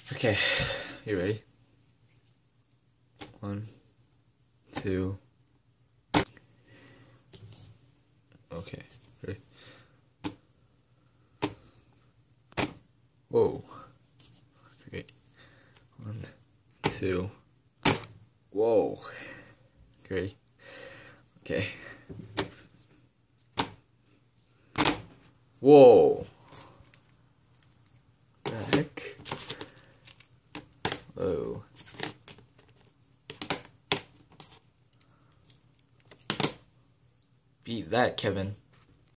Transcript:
Okay, you ready? 1, 2. Okay, ready? Whoa. Great. 1, 2. Whoa. Great. Okay. Whoa. The heck? Whoa. Beat that, Kevin.